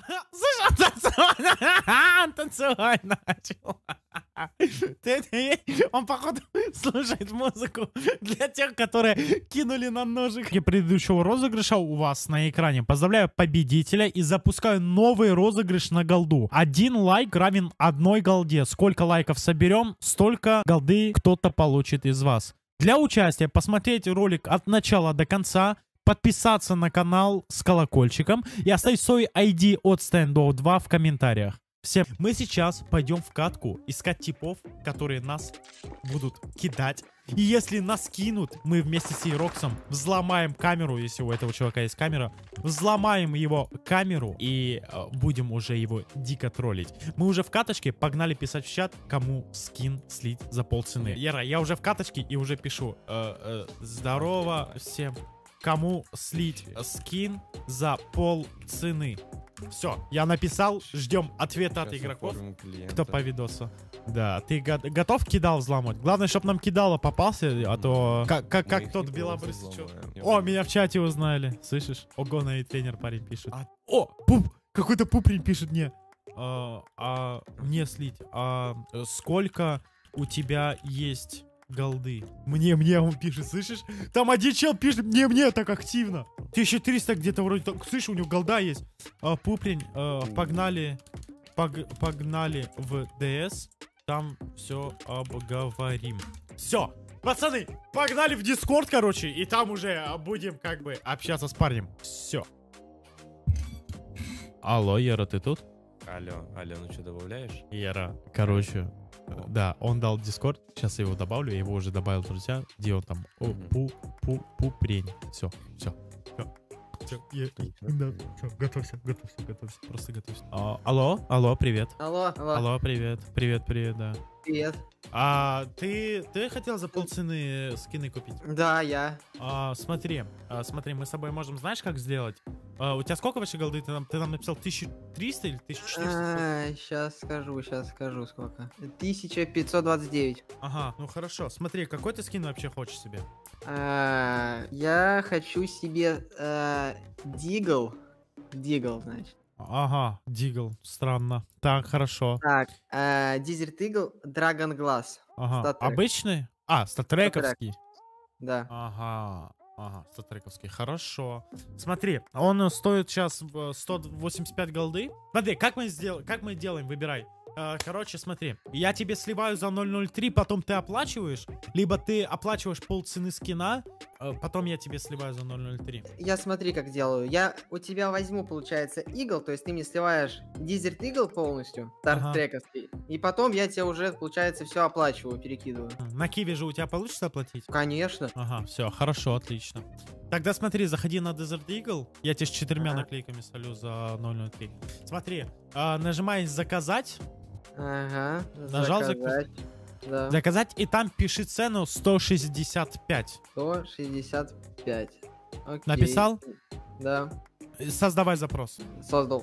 Слушай, он танцевать начал. Он, походу, слушает музыку для тех, которые кинули нам ножик. И предыдущего розыгрыша у вас на экране. Поздравляю победителя и запускаю новый розыгрыш на голду. 1 лайк равен 1 голде. Сколько лайков соберем, столько голды кто-то получит из вас. Для участия посмотреть ролик от начала до конца, подписаться на канал с колокольчиком и оставить свой ID от Standoff 2 в комментариях. Всем. Мы сейчас пойдем в катку искать типов, которые нас будут кидать. И если нас кинут, мы вместе с Ироксом взломаем камеру, если у этого чувака есть камера, взломаем его камеру и будем уже его дико троллить. Мы уже в каточке, погнали писать в чат, кому скин слить за полцены. Яра, я уже в каточке и уже пишу. Здорово всем. Кому слить скин за полцены? Все, я написал, ждем ответа от игроков. Кто по видосу? Да, ты готов кидал взламывать? Главное, чтобы нам кидало попался, а то как тот белобрысый. О, меня в чате узнали, слышишь? Ого, на тренер парень пишет. О, пуп, какой-то пупрень пишет мне. Мне слить. Сколько у тебя есть голды? Мне он пишет, слышишь? Там один чел пишет, мне так активно. 1300 где-то вроде так. Слышь, у него голда есть. Пупрень, погнали в ДС. Там все обговорим. Все, пацаны, погнали в Дискорд, короче. И там уже будем как бы общаться с парнем. Все. Алло, Яра, ты тут? Алло, ну что, добавляешь? Яра, короче, да, он дал Дискорд. Сейчас я его добавлю, я его уже добавил, друзья. Где он там? Пупрень. Все. Да, все, готовься, просто готовься. Алло, привет. Алло, привет, да. Привет. Ты хотел за полцены скины купить? Да, я. Смотри, мы с тобой можем, знаешь, как сделать? У тебя сколько вообще голды? Ты нам написал 1300 или 1400? Сейчас скажу сколько. 1529. Ага, ну хорошо. Смотри, какой ты скин вообще хочешь себе? Я хочу себе Дигл. Дигл, значит. Ага, Дигл, странно. Так, хорошо. Так, Дизерт Игл, Драгон Глаз. Ага, обычный? Статрековский. Да. Ага, статрековский, хорошо. Смотри, он стоит сейчас 185 голды. Смотри, как мы делаем, выбирай. Короче, смотри, я тебе сливаю за 0.03, потом ты оплачиваешь, либо ты оплачиваешь полцены скина, потом я тебе сливаю за 0.03. Я смотри, как делаю. Я у тебя возьму, получается, игл, то есть ты мне сливаешь Дизерт Игл полностью, стартрековский, и потом я тебе уже, получается, все оплачиваю, перекидываю. На Киви же у тебя получится оплатить? Конечно. Ага, все, хорошо, отлично. Тогда смотри, заходи на Desert Eagle, я тебе с 4 наклейками солю за 0.03. Смотри, нажимай заказать. Ага. Нажал заказать. Да. Заказать, и там пиши цену 165. 165. Окей. Написал? Да. Создавай запрос. Создал.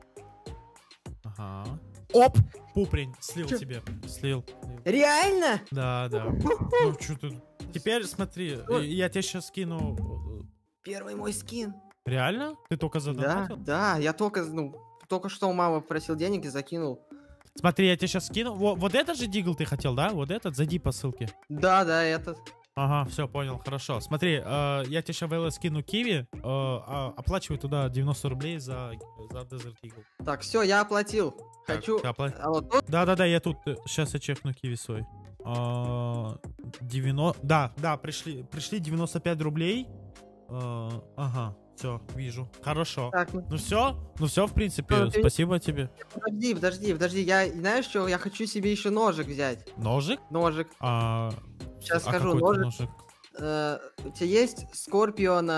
Ага. Оп! Пупрень, слил тебе. Слил. Реально? Да. Ну, что ты... Теперь смотри, я тебе сейчас скину... Первый мой скин. Реально? Ты только задонатил? Да, я только что у мамы попросил денег и закинул. Смотри, я тебе сейчас скину. Вот этот же Дигл ты хотел, да? Вот этот? Зайди по ссылке. Да, этот. Ага, все, понял, хорошо. Смотри, я тебе сейчас в ЛС скину Киви, оплачивай туда 90 рублей за Desert Eagle. Так, все, я оплатил. Хочу... Да, я тут, сейчас я чекну Киви свой. 90... Да, пришли 95 рублей. Ага. Все, вижу. Хорошо. Так, ну все, в принципе, спасибо тебе. Подожди. Я, знаешь что, я хочу себе еще ножик взять. Ножик? Ножик. Сейчас скажу, ножик. У тебя есть Скорпион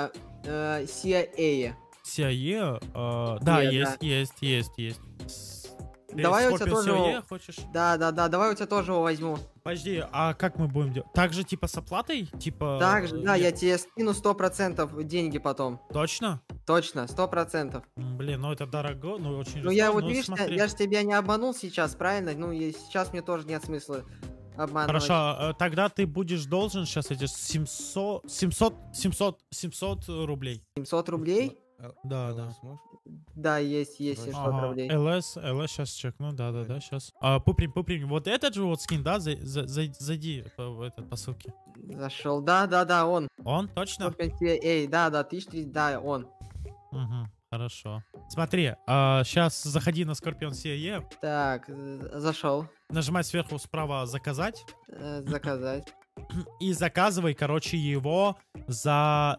CIA? CIA? Да, есть. Давай у тебя тоже хочешь? Да, давай у тебя тоже его возьму. Подожди, а как мы будем делать? Так же типа с оплатой? Типа... Так же, да, я тебе скину 100% деньги потом. Точно? Точно, 100%. Блин, ну это дорого, ну очень... Ну я вот, видишь, я же тебя не обманул сейчас, правильно? Ну и сейчас мне тоже нет смысла обманывать. Хорошо, тогда ты будешь должен сейчас эти 700 рублей. 700 рублей? Да. Да, есть 700 Ага, рублей. ЛС, сейчас чекну, да, сейчас. Пуприм, вот этот же вот скин, да, зайди по ссылке. Зашел. Да, он. Он, точно? Эй, да, 1300, да, он. Угу, хорошо. Смотри, сейчас заходи на Scorpion CE, Так, зашел. нажимай сверху справа заказать. Заказать. И заказывай, короче, его за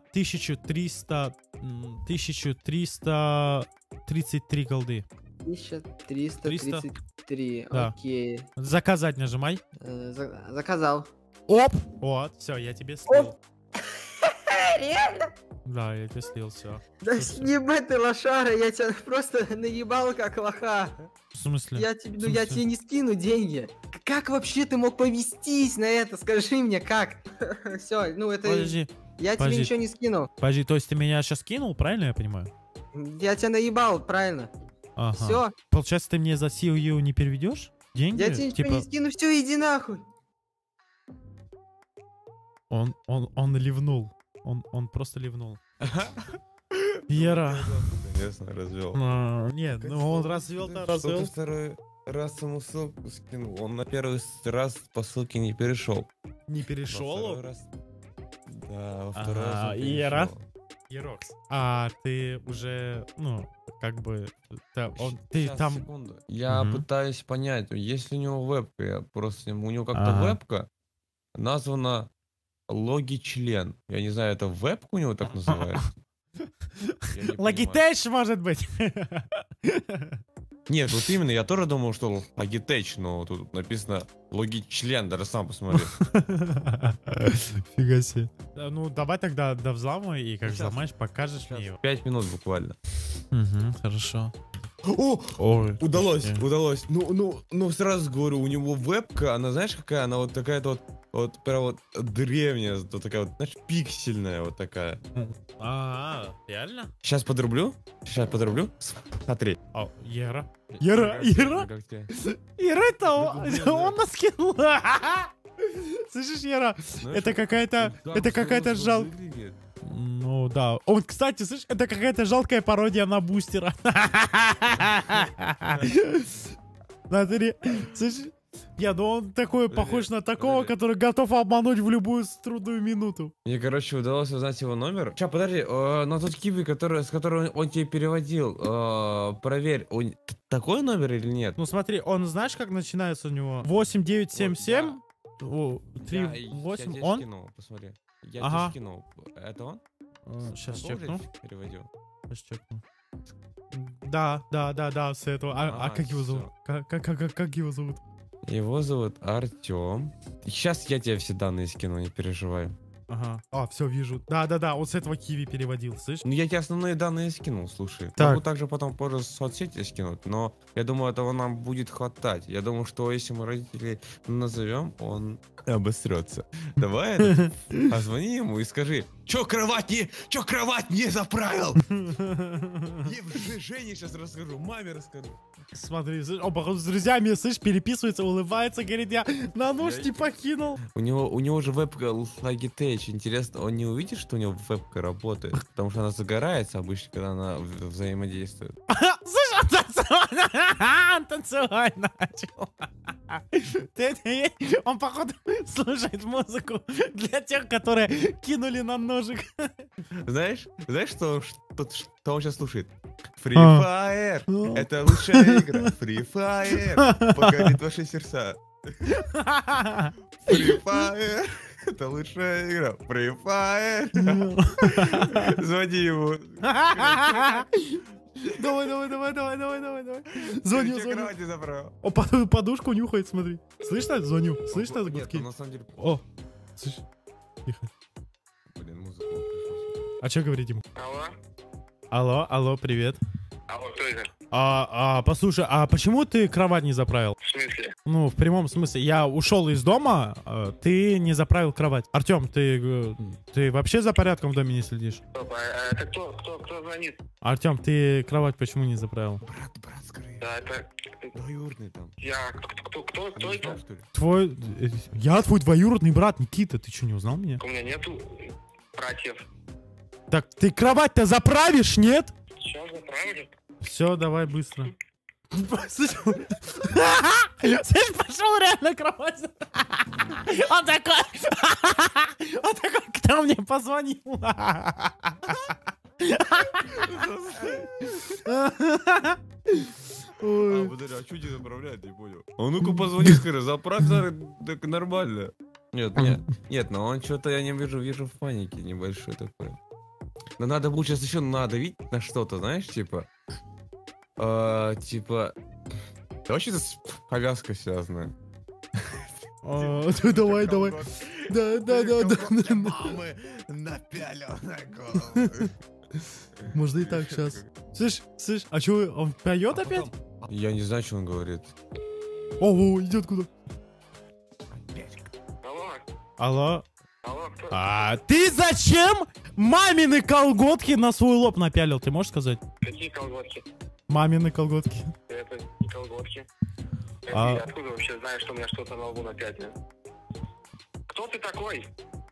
1333 голды. 1333, Да. окей. Заказать нажимай. Заказал. Оп! Вот, все, я тебе слил. Реально? Да, я тебе слил, все. Да Всё. сними ты, лошара, я тебя просто наебал как лоха. В смысле? Я тебе не скину деньги. Как вообще ты мог повестись на это? Скажи мне, как? Все, это... Подожди, Я тебе подожди. ничего не скину. подожди, то есть ты меня сейчас кинул, правильно я понимаю? Я тебя наебал, правильно. Ага. Все, Получается, ты мне за CU не переведешь деньги? я тебе ничего не скину, все, иди нахуй. Он ливнул. Он просто ливнул. Ера. Конечно, развел. Нет, ну он развел-то развел. Второй раз ему ссылку скинул. Он на первый раз по ссылке не перешел. Не перешел? Да, во второй раз он Ера. перешел. Ерокс. А ты уже, как бы, ты Щас, там... секунду. Я Мгм. пытаюсь понять, есть ли у него вебка, я просто у него как-то Ага. вебка названа логи-член. Я не знаю, это вебка у него так называется? Я не понимаю. Логитech, может быть? Нет, вот именно, я тоже думал, что Logitech, но тут написано логи-член, даже сам посмотри. Фига себе. Ну, давай тогда довзламывай, и как Сейчас. взломаешь, покажешь Сейчас, мне его. 5 минут буквально. Угу, хорошо. О, Ой, удалось, почти. удалось. Ну, сразу говорю, у него вебка, она знаешь какая? Она вот такая-то вот прям вот древняя, вот такая вот, знаешь, пиксельная вот такая. Реально? Сейчас подрублю. Смотри. Ера. Ера. Как тебе? Ера, это Да, он нас кинул. Слышишь, Ера? Знаешь, Это какая-то так жал... сложно выглядит. Ну да. Он, кстати, слышишь, это какая-то жалкая пародия на бустера. Смотри, слышишь? Он такой Подожди, похож на такого, подожди. который готов обмануть в любую трудную минуту. Мне, короче, удалось узнать его номер. Сейчас, подожди, на тот киви, с которого он тебе переводил, проверь, он такой номер или нет? Ну смотри, он знаешь, как начинается у него? 8977 Я 38. тебе Он? скинул, посмотри. Я Ага. тебе скинул. Это он? Сейчас Такого же чекну. переводил? Сейчас чекну. Да, с этого. А Ага, как его зовут? Как его зовут? Его зовут Артем. Сейчас я тебе все данные скину, не переживай. Ага. Все, вижу. Да, он с этого киви переводил, слышь? Ну, я тебе основные данные скинул, слушай. Так. Могу также потом позже в соцсети скинуть, но я думаю, этого нам будет хватать. Я думаю, что если мы родителей назовем, он обосрется. Давай позвони ему и скажи, чё кровать не заправил? Я Жене сейчас расскажу, маме расскажу. Смотри, слышь, он, походу, с друзьями, слышь, переписывается, улыбается, говорит, я на нож не покинул. У него же вебка Logitech. Интересно, он не увидит, что у него вебка работает? Потому что она загорается обычно, когда она взаимодействует. Слышь, он танцевать начал. Он, походу, слушает музыку для тех, которые кинули нам ножик. Знаешь, что он сейчас слушает? Free Fire! Это лучшая игра. Free Fire! Покорит ваши сердца. Free Fire! Это лучшая игра. Free Fire! Звони ему. Давай. Звоню. Он подушку нюхает, смотри. Слышно? Звоню. Слышно Нет, гудки? он на самом деле... О, слышь, тихо. Блин, музыку пришлось. А что говорить ему? Алло? Алло, привет. Алло, кто это? Послушай, а почему ты кровать не заправил? В смысле? Ну, в прямом смысле. Я ушел из дома, ты не заправил кровать. Артем, ты вообще за порядком в доме не следишь? Стоп, это кто звонит? Артем, ты кровать почему не заправил? Брат, скорее. Да, это... Двоюродный там. Я... Кто Не это? знал, что ли? Я твой двоюродный брат, Никита. Ты что, не узнал меня? У меня нету братьев. Так, ты кровать-то заправишь, нет? Сейчас заправили? Все, давай быстро. Слышь, пошел реально кровать. Он такой, кто мне позвонил? Подожди, а что тебе направляет, не понял? А ну-ка позвони, скажи, заправь, так нормально. Нет, но он что-то, я не вижу в панике небольшой такой. Но надо будет сейчас еще надавить на что-то, знаешь, типа... Типа... Да вообще-то с повязкой связано. Давай. Да. Мамы напялил на голову. Можно и так сейчас. Слышь, а что, он поет опять? Я не знаю, что он говорит. О, идет куда? Алло. Кто? Ты зачем мамины колготки на свой лоб напялил? Ты можешь сказать? Какие колготки? Мамины колготки. Это не колготки. Ты откуда вообще знаешь, что у меня что-то на лбу напялено? Кто ты такой?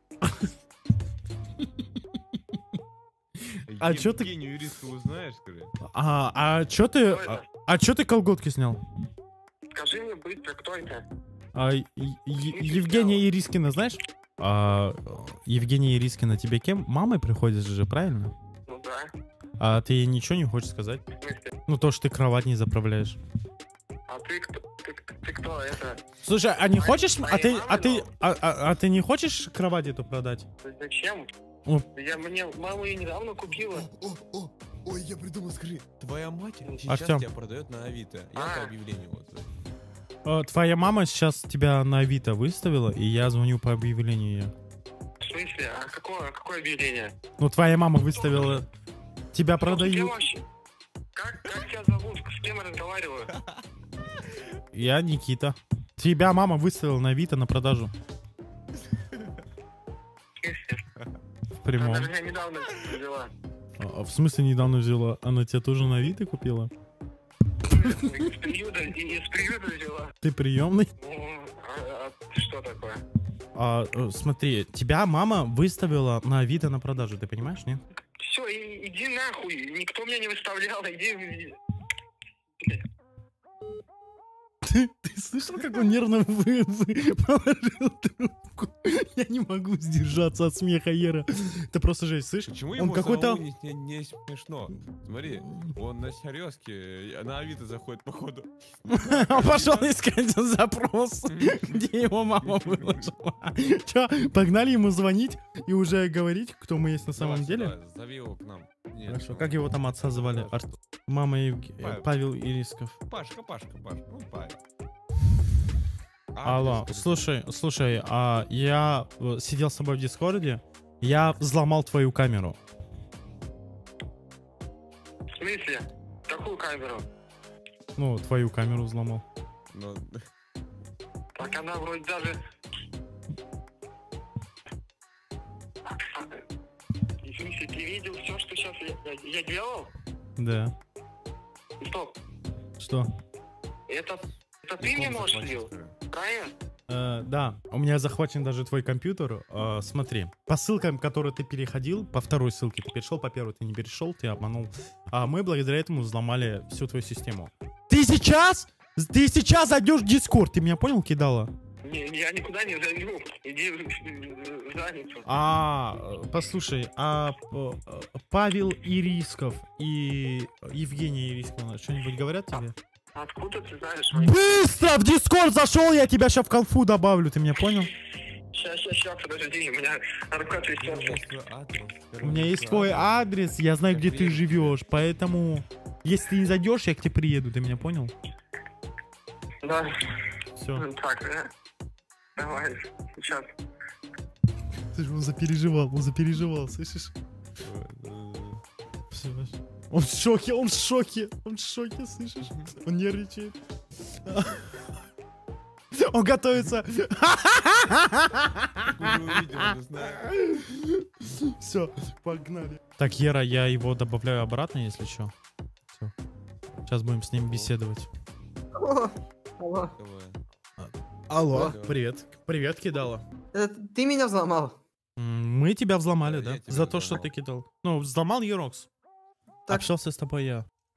А чё ты... Евгению юристу узнаешь, скажи? Чё ты колготки снял? Скажи мне быстро, кто это? Евгения Ирискина, знаешь? Евгения Ирискина тебе кем? Мамой приходишь же, правильно? Ну да. А ты ей ничего не хочешь сказать? В смысле? Ну то, что ты кровать не заправляешь. А ты кто? Ты кто это? Слушай, а не хочешь... Твоей мамы, ты не хочешь кровать эту продать? Зачем? О. Мне мама ее недавно купила. Ой, я придумал, скажи. Твоя мать сейчас Артём. тебя продает на Авито. Я по объявлению вот. Твоя мама сейчас тебя на Авито выставила, и я звоню по объявлению ей. В смысле? А какое объявление? Ну, твоя мама выставила... Тебя Кто продают. вообще? Как тебя зовут? С кем я разговариваю? Я Никита. Тебя мама выставила на Авито на продажу. В смысле? В прямом. Она меня недавно взяла. В смысле недавно взяла? Она тебя тоже на Авито купила? Из приюта взяла. Ты приемный? А что такое? Смотри, тебя мама выставила на Авито на продажу, ты понимаешь, нет? Все, иди нахуй. Никто меня не выставлял. Иди. Ты слышал, как он нервно положил трубку? Я не могу сдержаться от смеха, Ера. Это просто жесть, слышишь? Почему Он ему какой-то... самому не смешно? Смотри, он на серьезке, на Авито заходит, походу. Он пошел искать запрос, где его мама выложила. Че, погнали ему звонить и уже говорить, кто мы есть на самом деле? Зови его к нам. Хорошо, как его там отца звали? Мама Павел Ирисков. Пашка. Ну, Павел. Алло, слушай, я сидел с тобой в Дискорде, я взломал твою камеру. В смысле? Какую камеру? Ну, твою камеру взломал. Но... Так она вроде даже... В смысле, ты видел все, что сейчас я делал? Да. Стоп. Что? Это ты мне нож слил? Правильно? Да, у меня захвачен даже твой компьютер. Смотри, по ссылкам, которые ты переходил, по второй ссылке ты перешел, по первой ты не перешел, ты обманул. Мы благодаря этому взломали всю твою систему. Ты сейчас зайдешь в Discord, ты меня понял, кидала? Не, я никуда не зайду. Иди в задницу. Послушай, Павел Ирисков и Евгения Ирискова что-нибудь говорят тебе? Откуда ты знаешь? Быстро в Дискорд зашел, я тебя сейчас в конфу добавлю, ты меня понял? Сейчас, подожди, у меня рука трясется. У меня есть твой адрес, я знаю, где ты живешь, поэтому, если ты не зайдешь, я к тебе приеду, ты меня понял? Да. Все. Так, давай, сейчас. Слышь, он запереживал, слышишь? Все, он в шоке, слышишь? Он нервничает. Он готовится. Все, погнали. Так, Ера, я его добавляю обратно, если что. Все. Сейчас будем с ним беседовать. Алло. Алло, привет. Привет, кидала. Это ты меня взломал? Мы тебя взломали, Да, да? я тебя За то, что взломал. ты кидал. Ну, взломал Ерокс. Так. Общался с тобой я.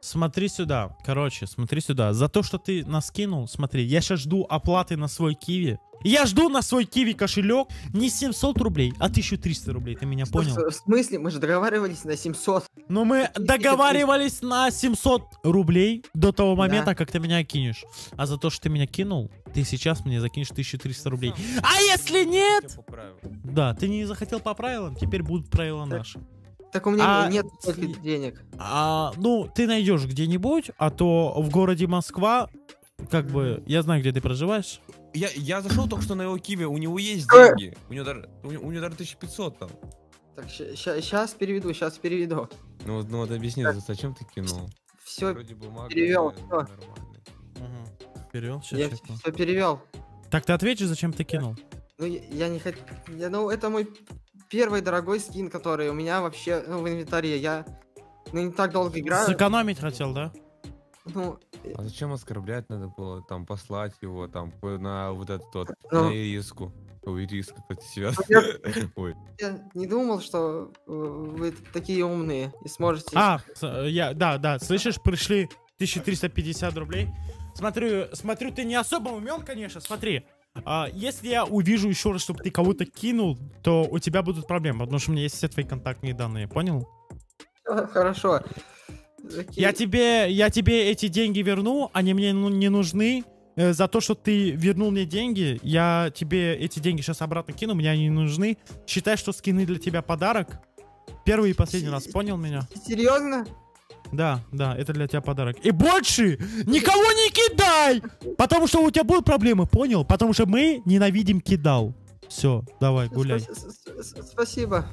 Смотри сюда. Короче, смотри сюда. За то, что ты нас кинул, смотри, я сейчас жду оплаты на свой Киви. Я жду на свой Киви кошелек не 700 рублей, а 1300 рублей. Ты меня понял? В смысле? Мы же договаривались на 700. Но мы договаривались на 700 рублей до того момента, Да. как ты меня кинешь. А за то, что ты меня кинул, ты сейчас мне закинешь 1300 рублей. А если нет? Всё по правилам. Да, ты не захотел по правилам, теперь будут правила наши. Так у меня А, нет столько и- денег. Ну, ты найдешь где-нибудь, а то в городе Москва, как бы, я знаю, где ты проживаешь. Я зашел только что на его Киви, у него есть Э! деньги. У него даже 1500 там. Так, сейчас переведу. Ну вот объясни, зачем ты кинул? Все, Вроде бумага перевёл, всё. нормальная. Перевел, я сейчас. все перевел. Так ты ответишь, зачем ты кинул? Ну, я не хотел... Ну, это мой первый дорогой скин, который у меня вообще в инвентаре. Я не так долго играю. Сэкономить хотел, да? Ну, А зачем оскорблять надо было? Там послать его там на вот этот вот, Ну. на ириску. Ой, ириска, как ты себя... я, Ой. я не думал, что вы такие умные и сможете... Да, слышишь, пришли 1350 рублей. Смотрю, ты не особо умен, конечно, смотри. Если я увижу еще раз, чтобы ты кого-то кинул, то у тебя будут проблемы, потому что у меня есть все твои контактные данные, понял? Хорошо. Я тебе эти деньги верну, они мне не нужны. За то, что ты вернул мне деньги, я тебе эти деньги сейчас обратно кину, мне они не нужны. Считай, что скины для тебя подарок. Первый и последний раз, понял меня? Серьезно? Да, это для тебя подарок. И больше никого не кидай! Потому что у тебя будут проблемы, понял? Потому что мы ненавидим кидал. Все, давай, гуляй. Спасибо.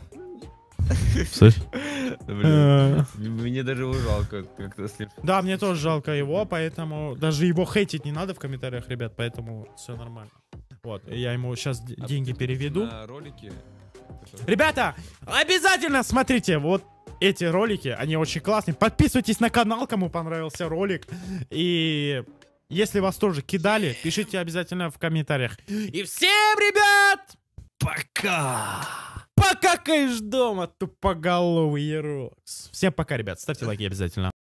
Блин, мне даже его жалко как-то слишком. Да, мне тоже жалко его, поэтому даже его хейтить не надо в комментариях, ребят, поэтому все нормально. Вот, я ему сейчас деньги переведу. На ролики. Ребята, обязательно смотрите вот эти ролики, они очень классные. Подписывайтесь на канал, кому понравился ролик. И если вас тоже кидали, пишите обязательно в комментариях. И всем, ребят, пока! Покакаешь дома, тупоголовый Ерокс. Всем пока, ребят, ставьте лайки обязательно.